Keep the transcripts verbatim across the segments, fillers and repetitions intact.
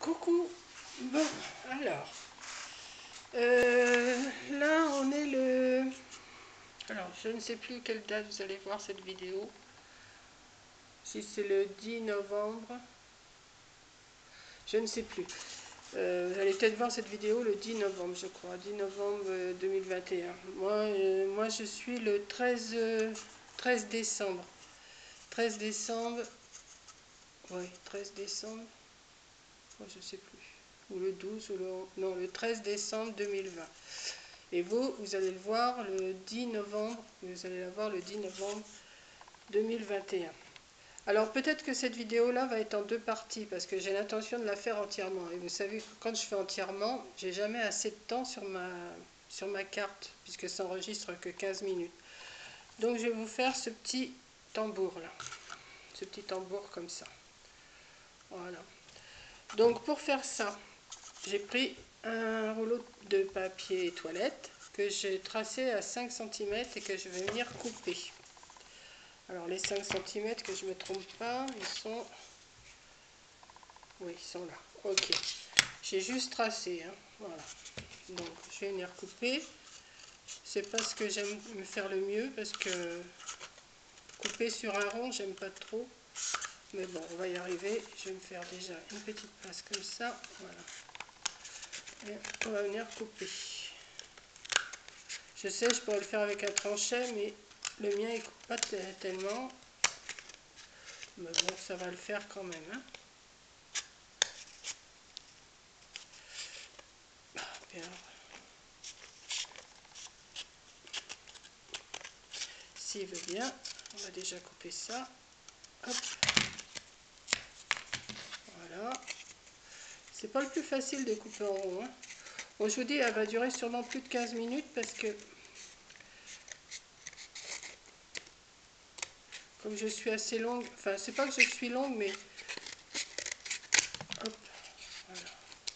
Coucou. Bon, alors, euh, là on est le... Alors, je ne sais plus quelle date vous allez voir cette vidéo. Si c'est le dix novembre, je ne sais plus. Euh, vous allez peut-être voir cette vidéo le dix novembre, je crois, dix novembre deux mille vingt et un. Moi, euh, moi je suis le treize, euh, treize décembre. treize décembre, oui, treize décembre, oh, je ne sais plus. Ou le douze, ou le... non, le treize décembre deux mille vingt. Et vous, vous allez le voir le dix novembre, vous allez la voir le dix novembre deux mille vingt et un. Alors peut-être que cette vidéo-là va être en deux parties, parce que j'ai l'intention de la faire entièrement. Et vous savez, quand je fais entièrement, j'ai jamais assez de temps sur ma, sur ma carte, puisque ça enregistre que quinze minutes. Donc je vais vous faire ce petit tambour-là. Ce petit tambour comme ça. Voilà. Donc pour faire ça, j'ai pris un rouleau de papier toilette que j'ai tracé à cinq centimètres et que je vais venir couper. Alors les cinq centimètres, que je ne me trompe pas, ils sont... Oui, ils sont là. Ok. J'ai juste tracé. Hein. Voilà. Donc je vais venir couper. C'est pas ce que j'aime me faire le mieux, parce que couper sur un rond, j'aime pas trop. Mais bon, on va y arriver. Je vais me faire déjà une petite place comme ça. Voilà. Et on va venir couper. Je sais, je pourrais le faire avec un tranchet, mais le mien il coupe pas tellement. Mais bon, ça va le faire quand même. Hein. Bien. S'il veut bien, on va déjà couper ça. Hop. Voilà. C'est pas le plus facile de couper en rond. Hein. Bon, je vous dis, elle va durer sûrement plus de quinze minutes parce que comme je suis assez longue, enfin c'est pas que je suis longue, mais hop, voilà.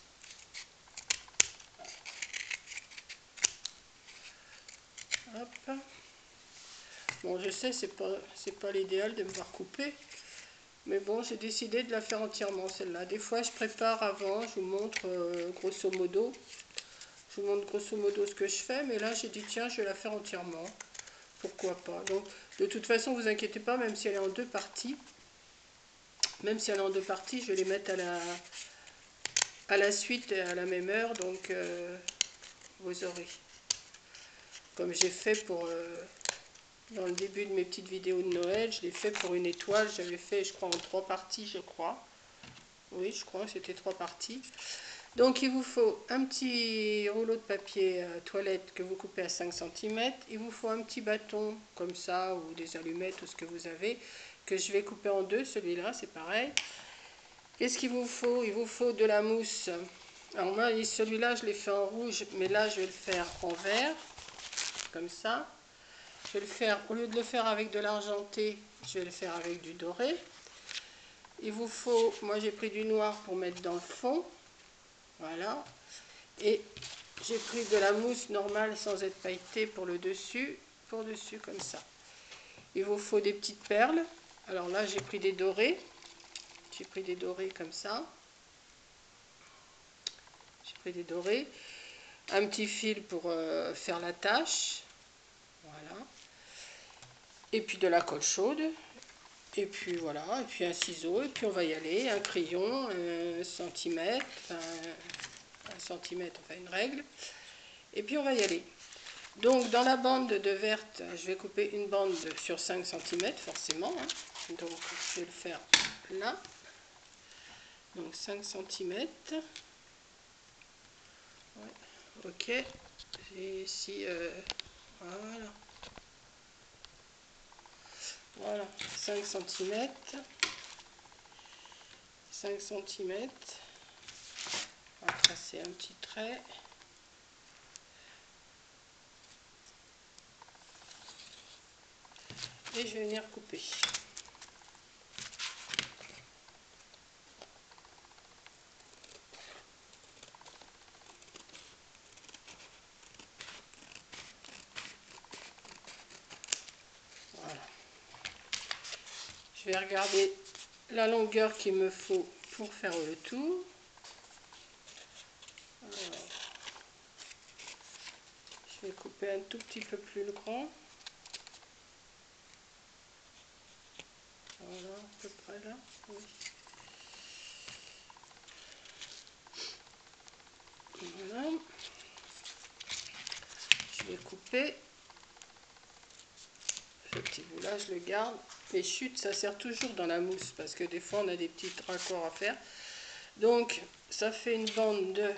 Hop. Bon, je sais, c'est pas, c'est pas l'idéal de me voir couper, mais bon, j'ai décidé de la faire entièrement celle-là. Des fois, je prépare avant, je vous montre euh, grosso modo, je vous montre grosso modo ce que je fais, mais là, j'ai dit tiens, je vais la faire entièrement. Pourquoi pas. Donc, de toute façon, vous inquiétez pas, même si elle est en deux parties, même si elle est en deux parties, je vais les mettre à la, à la suite et à la même heure, donc euh, vous aurez. Comme j'ai fait pour euh, dans le début de mes petites vidéos de Noël, je l'ai fait pour une étoile, j'avais fait, je crois, en trois parties, je crois. Oui, je crois que c'était trois parties. Donc, il vous faut un petit rouleau de papier euh, toilette que vous coupez à cinq centimètres. Il vous faut un petit bâton comme ça, ou des allumettes, ou ce que vous avez, que je vais couper en deux. Celui-là, c'est pareil. Qu'est-ce qu'il vous faut? Il vous faut de la mousse. Alors moi, celui-là, je l'ai fait en rouge, mais là, je vais le faire en vert, comme ça. Je vais le faire, au lieu de le faire avec de l'argenté, je vais le faire avec du doré. Il vous faut, moi j'ai pris du noir pour mettre dans le fond. Voilà. Et j'ai pris de la mousse normale sans être pailletée pour le dessus, pour dessus comme ça. Il vous faut des petites perles. Alors là, j'ai pris des dorés. J'ai pris des dorés comme ça. J'ai pris des dorés. Un petit fil pour euh, faire la tâche. Voilà. Et puis de la colle chaude. Et puis voilà. Et puis un ciseau. Et puis on va y aller. Un crayon, un centimètre. Un, un centimètre, enfin une règle. Et puis on va y aller. Donc dans la bande de verte, je vais couper une bande sur cinq centimètres forcément. Hein. Donc je vais le faire là. Donc cinq centimètres. Ouais. Ok. J'ai ici, euh, voilà. Voilà, cinq centimètres. cinq centimètres. On va tracer un petit trait. Et je vais venir couper. Voilà. Je vais regarder la longueur qu'il me faut pour faire le tour. Alors, je vais couper un tout petit peu plus le grand. Voilà, à peu près là. Oui. Voilà. Je vais couper. Ce petit bout là, je le garde. Les chutes, ça sert toujours dans la mousse parce que des fois on a des petits raccords à faire. Donc ça fait une bande de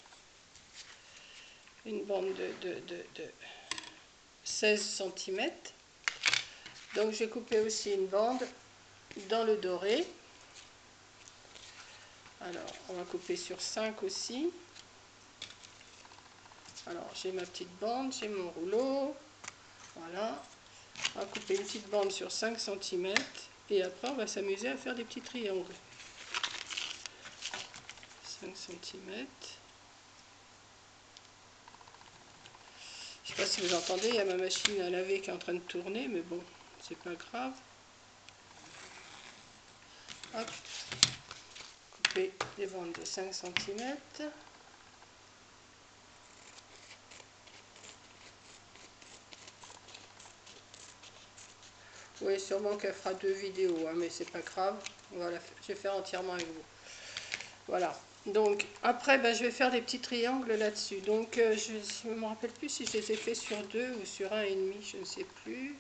une bande de, de, de, de seize centimètres. Donc j'ai coupé aussi une bande dans le doré. Alors on va couper sur cinq aussi. Alors j'ai ma petite bande, j'ai mon rouleau. Voilà. On va couper une petite bande sur cinq centimètres et après on va s'amuser à faire des petits triangles. cinq centimètres. Je ne sais pas si vous entendez, il y a ma machine à laver qui est en train de tourner, mais bon, c'est pas grave. Hop. Couper des bandes de cinq centimètres. Oui, sûrement qu'elle fera deux vidéos, hein, mais c'est pas grave. On va la faire, je vais faire entièrement avec vous. Voilà. Donc après, ben, je vais faire des petits triangles là-dessus. Donc euh, je ne me rappelle plus si je les ai fait sur deux ou sur un et demi, je ne sais plus.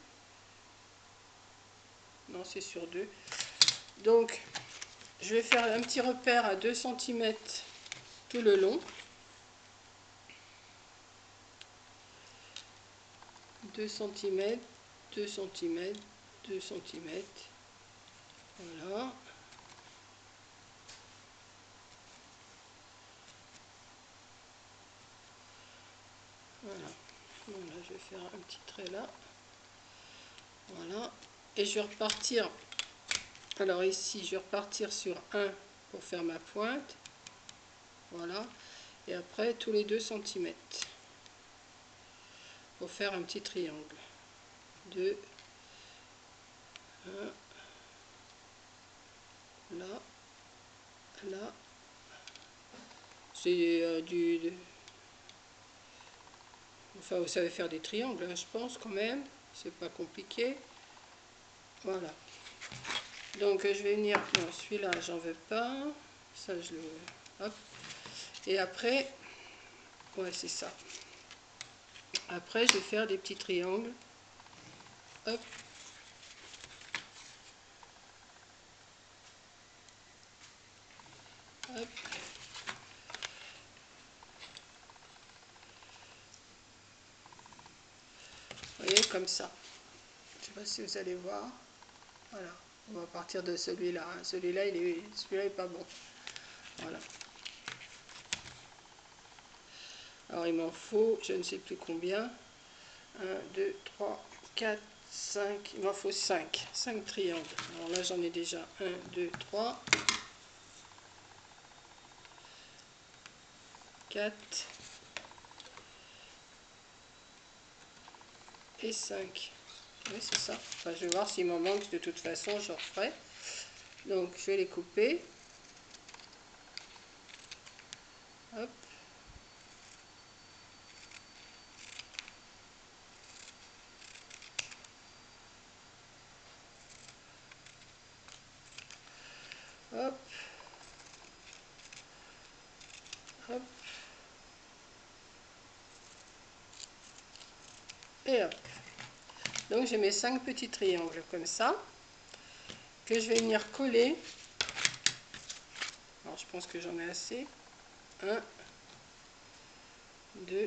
Non, c'est sur deux. Donc je vais faire un petit repère à deux centimètres tout le long. deux centimètres, deux centimètres, deux centimètres. Voilà. Voilà. Bon, là, je vais faire un petit trait là. Voilà. Et je vais repartir. Alors ici, je vais repartir sur un pour faire ma pointe. Voilà. Et après, tous les deux centimètres. Pour faire un petit triangle. deux. un. Là. Là. C'est euh, du... De... Enfin, vous savez faire des triangles, hein, je pense, quand même. C'est pas compliqué. Voilà. Donc, je vais venir... Non, celui-là, j'en veux pas. Ça, je le... Hop. Et après... Ouais, c'est ça. Après, je vais faire des petits triangles. Hop. Hop. Vous voyez, comme ça. Je ne sais pas si vous allez voir. Voilà. On va partir de celui-là. Hein. Celui-là, il est, celui-là est pas bon. Voilà. Alors, il m'en faut, je ne sais plus combien. un, deux, trois, quatre, cinq. Il m'en faut cinq. cinq triangles. Alors là, j'en ai déjà un, deux, trois, quatre et cinq. Oui, c'est ça. Enfin, je vais voir s'il m'en manque. De toute façon, je referai. Donc, je vais les couper. Hop. Hop. Hop. Et hop. Donc j'ai mes cinq petits triangles comme ça, que je vais venir coller. Alors je pense que j'en ai assez. un, deux.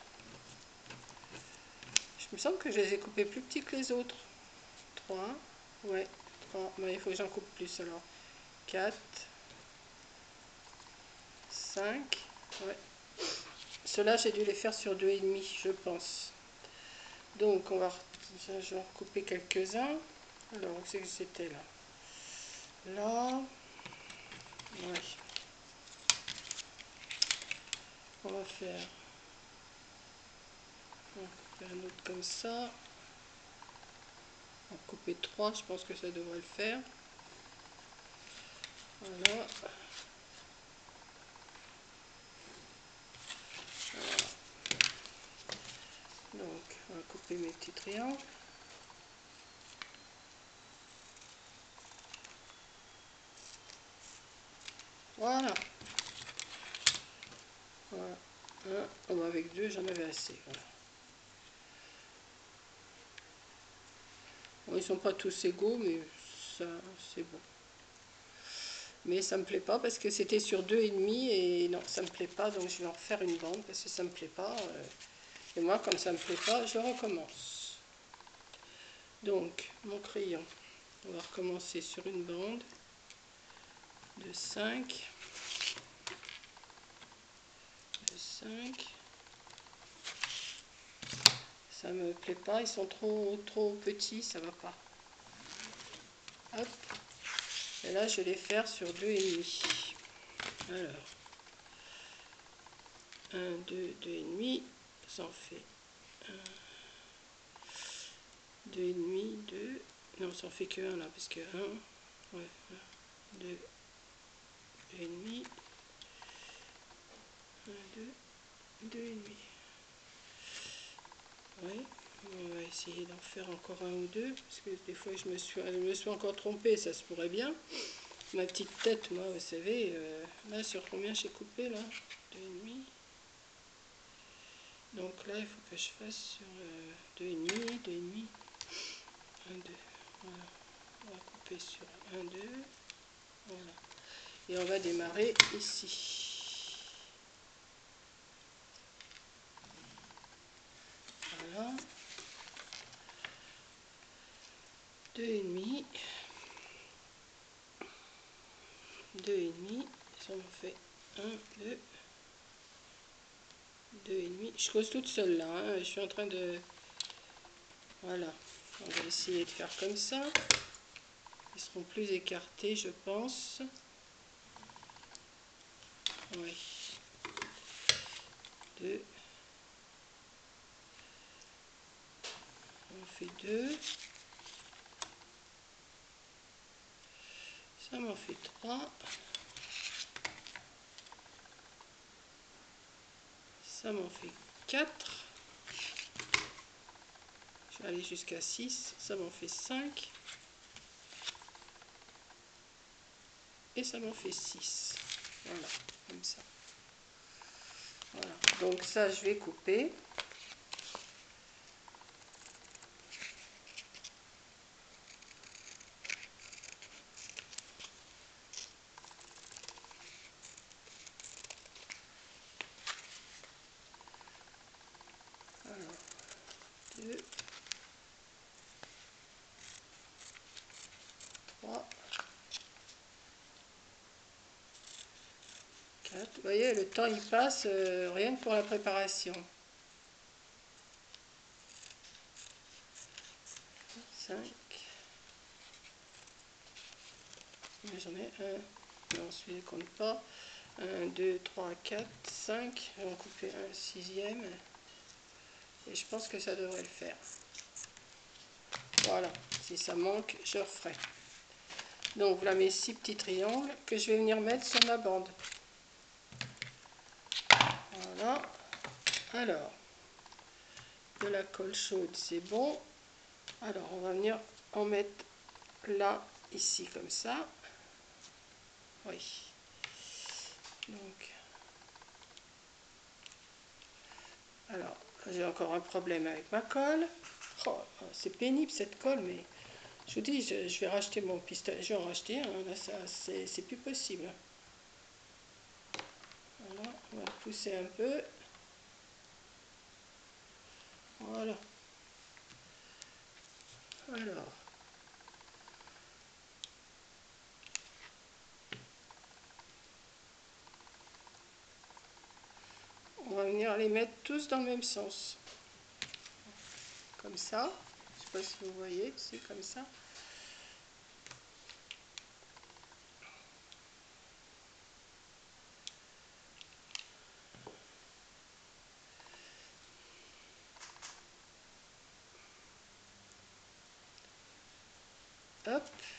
Je me semble que je les ai coupés plus petits que les autres. trois. Ouais, trois. Bon, il faut que j'en coupe plus alors. quatre. cinq. Ouais. Ceux-là, j'ai dû les faire sur deux et demi, je pense. Donc on va, je vais en recouper quelques-uns. Alors où c'est que c'était là? Là. Ouais. On va faire, on va couper un autre comme ça. On va couper trois, je pense que ça devrait le faire. Voilà. couper mes petits triangles. Voilà. Voilà. Un, oh, bah avec deux, j'en avais assez. Voilà. Bon, ils sont pas tous égaux, mais ça, c'est bon. Mais ça me plaît pas parce que c'était sur deux et demi et non, ça me plaît pas, donc je vais en refaire une bande parce que ça me plaît pas. Et moi, quand ça me plaît pas, je recommence. Donc, mon crayon, on va recommencer sur une bande de cinq. De cinq. Ça me plaît pas, ils sont trop, trop petits, ça va pas. Hop. Et là, je vais les faire sur deux et demi. Alors, un, deux, deux et demi, ça en fait un, deux et demi, deux. Non, ça en fait que un là, parce que un, ouais, deux, deux et demi, un, deux, deux et demi. Oui, on va essayer d'en faire encore un ou deux, parce que des fois je me suis, je me suis encore trompée, ça se pourrait bien. Ma petite tête, moi, vous savez, euh, là, sur combien j'ai coupé, là? Deux et demi. Donc là, il faut que je fasse sur euh, deux et demi, deux et demi, un, deux. Voilà. On va couper sur un, deux. Voilà. Et on va démarrer ici. Voilà. Deux et demi. Deux et demi. Ça me fait un, deux. Deux et demi. Je cause toute seule là. Hein. Je suis en train de... Voilà. On va essayer de faire comme ça. Ils seront plus écartés, je pense. Oui. Deux. On fait deux. Ça m'en fait trois. Ça m'en fait quatre. Je vais aller jusqu'à six. Ça m'en fait cinq. Et ça m'en fait six. Voilà, comme ça. Voilà. Donc ça, je vais couper. Alors, deux, trois, quatre. Vous voyez, le temps il passe euh, rien que pour la préparation. cinq. J'en ai un. Non, celui-là ne compte pas. un, deux, trois, quatre, cinq. On va couper un sixième. Et je pense que ça devrait le faire. Voilà. Si ça manque, je referai. Donc voilà mes six petits triangles que je vais venir mettre sur ma bande. Voilà. Alors, de la colle chaude, c'est bon. Alors, on va venir en mettre là, ici, comme ça. Oui. Donc, alors, j'ai encore un problème avec ma colle. Oh, c'est pénible cette colle, mais je vous dis, je, je vais racheter mon pistolet. Je vais en racheter un, là, ça, c'est plus possible. Voilà, on va pousser un peu. Voilà. Alors. On va venir les mettre tous dans le même sens. Comme ça. Je ne sais pas si vous voyez, c'est comme ça. Hop.